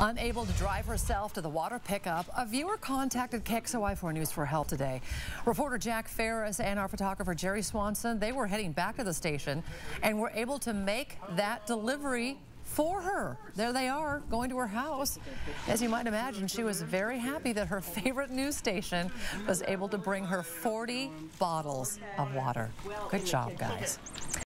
Unable to drive herself to the water pickup, a viewer contacted KXLY 4 News for help today. Reporter Jack Ferris and our photographer Jerry Swanson, they were heading back to the station and were able to make that delivery for her. There they are, going to her house. As you might imagine, she was very happy that her favorite news station was able to bring her 40 bottles of water. Good job, guys.